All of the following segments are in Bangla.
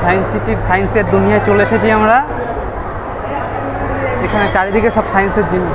সায়েন্স সিটির সায়েন্সের দুনিয়ায় চলে এসেছি আমরা। এখানে চারিদিকে সব সায়েন্সের জিনিস।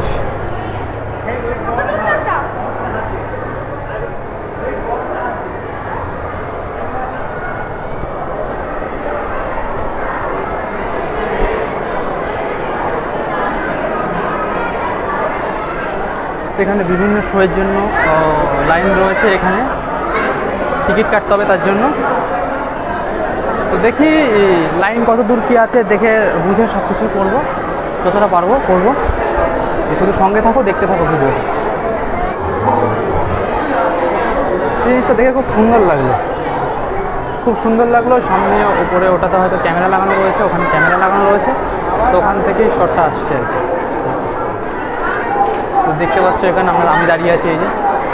এখানে বিভিন্ন শোয়ের জন্য লাইন রয়েছে, এখানে টিকিট কাটতে হবে তার জন্য। তো দেখি লাইন কত দূর কী আছে, দেখে বুঝে সব কিছু করবো, যতটা পারবো করবো। শুধু সঙ্গে থাকো, দেখতে থাকো ভিডিও। জিনিসটা দেখে খুব সুন্দর লাগলো, খুব সুন্দর লাগলো। সামনে উপরে ওটাতে হয়তো ক্যামেরা লাগানো রয়েছে, ওখানে ক্যামেরা লাগানো রয়েছে, তো ওখান থেকেই শটটা আসছে আর কি। তো দেখতে পাচ্ছ এখানে আমি দাঁড়িয়ে আছি, এই যে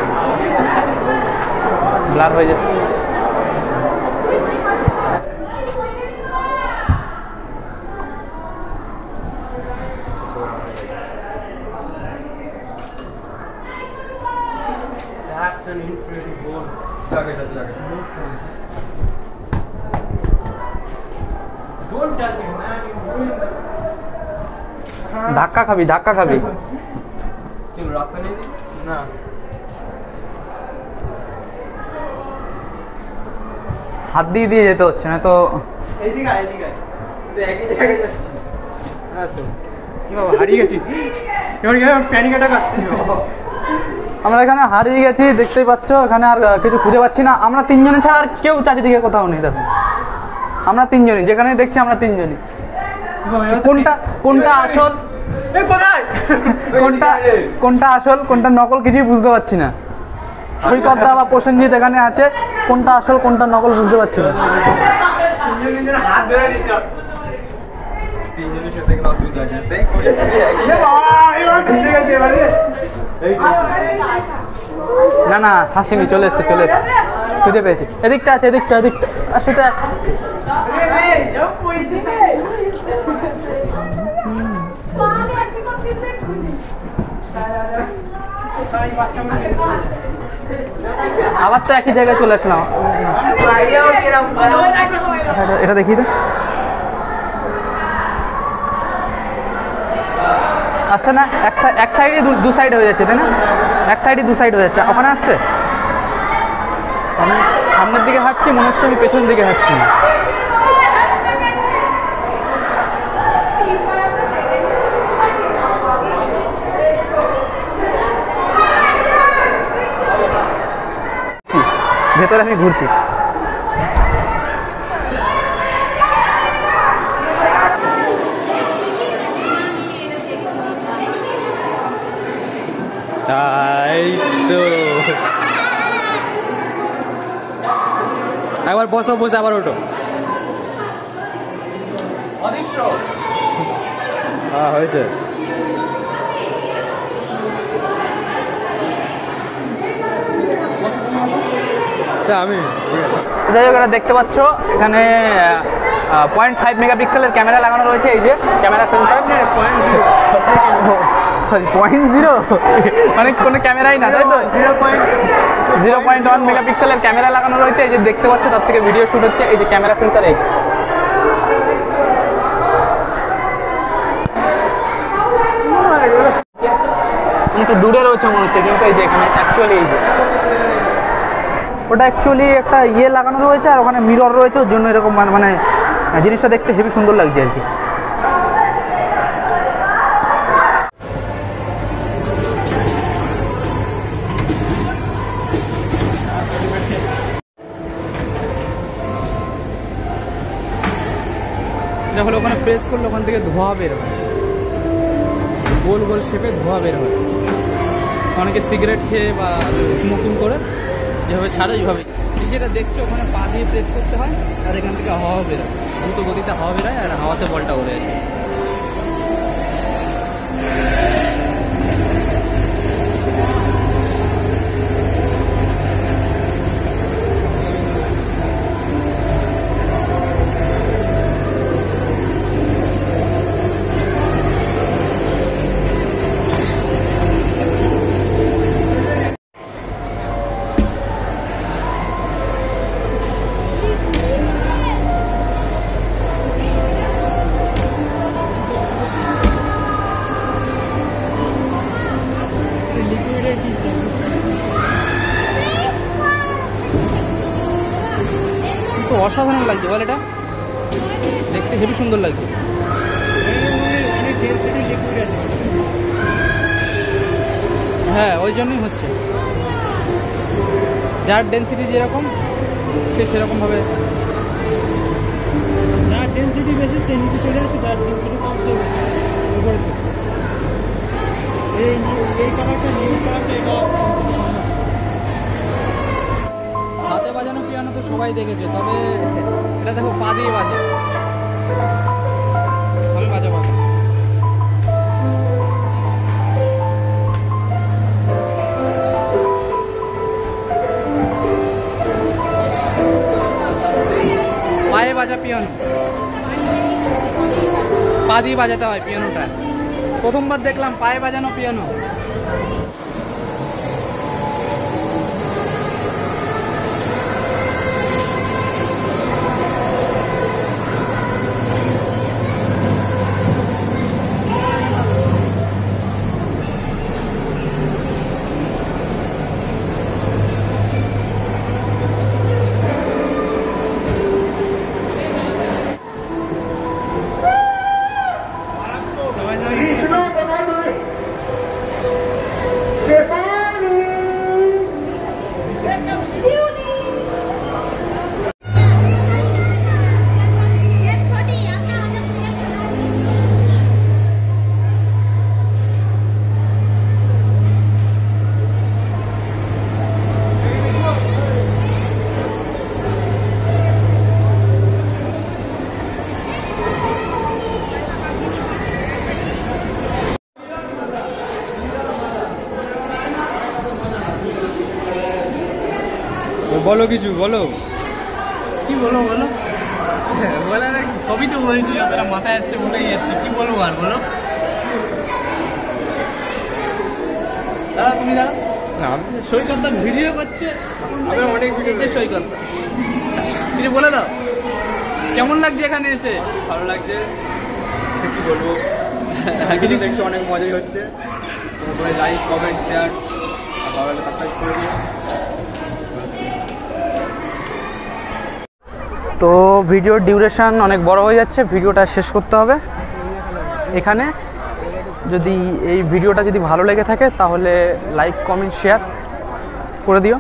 ব্লার হয়ে যাচ্ছে। ধাক্কা খাবি, ধাক্কা খাবি। রাস্তা নেই না, হাত দিয়ে দিয়ে যেতে হচ্ছে না তো। হারিয়ে গেছি, আমরা এখানে হারিয়ে গেছি, দেখতেই পাচ্ছ। এখানে আর কিছু খুঁজে পাচ্ছি না। আমরা তিনজনে ছাড়া আর কেউ চারিদিকে কোথাও নেই। দেখো আমরা তিনজনই, যেখানে দেখছি আমরা তিনজনই। কোনটা কোনটা আসল, কোনটা আসল কোনটা নকল কিছুই বুঝতে পারছি না। সৈকতদা বা প্রসেনজিৎ এখানে আছে, কোনটা আসল কোনটা নকল বুঝতে পারছি না। না না হাসিনি, চলে এসছে চলে এসছে, খুঁজে পেয়েছি। এদিকটা আছে, এদিকটা এদিকটা সেটা। আবার তো একই জায়গায় চলে আসলাম। এটা দেখি তো, আসছে না? এক সাইডে দু সাইড হয়ে যাচ্ছে, তাই না? এক সাইডে দু সাইড হয়ে যাচ্ছে। ওখানে আসছে, আমি সামনের দিকে হাঁটছি, মনে হচ্ছে আমি পেছন দিকে হাঁটছি। ভেতরে আমি ঘুরছি। তাই তো একবার বসো, বসে আবার ওঠো। হ্যাঁ হয়েছে। আমি যাই হোক, দেখতে পাচ্ছ এখানে 0.5 মেগাপিক্সেলের ক্যামেরা লাগানো রয়েছে। এই যে ক্যামেরা সেন্সার, সরি 0.0 মানে কোনো ক্যামেরাই না, তাই তো? 0.1 মেগাপিক্সেলের ক্যামেরা লাগানো রয়েছে। এই যে দেখতে পাচ্ছ, তার থেকে ভিডিও শুট হচ্ছে। এই যে ক্যামেরা সেন্সার, এই একটু দূরে রয়েছে মনে হচ্ছে, কিন্তু এই যে এখানে অ্যাকচুয়ালি এই যে ওটা অ্যাকচুয়ালি একটা ইয়ে লাগানো রয়েছে, আর ওখানে মিরর রয়েছে, ওর জন্য এরকম মানে জিনিসটা দেখতে হেবি সুন্দর লাগছে আর কি। এটা হলো ওখানে প্রেস করলে ওখান থেকে ধোঁয়া বের হয়, গোল গোল শেপে ধোঁয়া বের হয়। অনেকে সিগারেট খেয়ে বা স্মোকিং করে যেভাবে ছাড়ে এইভাবে। যেটা দেখছো ওখানে পা দিয়ে প্রেস করতে হয়, আর এখান থেকে হাওয়া বেরোয়, দ্রুত গতিতে হাওয়া বেরোয়, আর হাওয়াতে বলটা উড়ে যায়। অসাধারণ লাগছে বল, এটা দেখতে হেবি সুন্দর লাগছে। হ্যাঁ ওই জন্যই হচ্ছে, যার ডেন্সিটি যেরকম সে সেরকমভাবে, যার ডেন্সিটি বেশি সে নিচে চলে যাচ্ছে, যার ডেন্সিটি কম সে উপরে চলছে। এই কালারটা নীল কালারটা এটা হাতে বাজানো পিয়ানো তো সবাই দেখেছে, তবে এটা দেখো পা দিয়ে বাজে, আমি বাজাবো এখন। পায়ে বাজা পিয়ানো, পা দিয়ে বাজাতে হয় পিয়ানোটা। প্রথমবার দেখলাম পায়ে বাজানো পিয়ানো। বলো কিছু বলো, কি বলবো বলো? বলে না, সবই তো বলছি, যতটা মাথায় আসছে বলেই যাচ্ছে, কি বলবো আর বলো। দাঁড়া তুমি দাঁড়া, সৈকত ভিডিও করছে, অনেক ভিডিও সৈকত কিছু বলে দাও, কেমন লাগছে এখানে এসে? ভালো লাগছে, কি বলবো, কিছু দেখছো, অনেক মজাই হচ্ছে। তোমরা সবাই লাইক কমেন্ট শেয়ার আর ভালো লাগলে সাবস্ক্রাইব করে দিও। তো ভিডিওর ডিউরেশন অনেক বড় হয়ে যাচ্ছে, ভিডিওটা শেষ করতে হবে এখানে। যদি এই ভিডিওটা যদি ভালো লেগে থাকে তাহলে লাইক কমেন্ট শেয়ার করে দিও,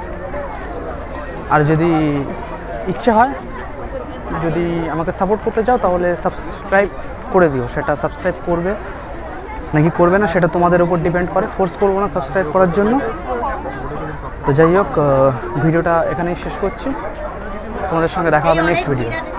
আর যদি ইচ্ছে হয়, যদি আমাকে সাপোর্ট করতে চাও তাহলে সাবস্ক্রাইব করে দিও। সেটা সাবস্ক্রাইব করবে নাকি করবে না সেটা তোমাদের উপর ডিপেন্ড করে, ফোর্স করবো না সাবস্ক্রাইব করার জন্য। তো যাই হোক, ভিডিওটা এখানেই শেষ করছি, তোমাদের সঙ্গে দেখা হবে নেক্সট ভিডিও।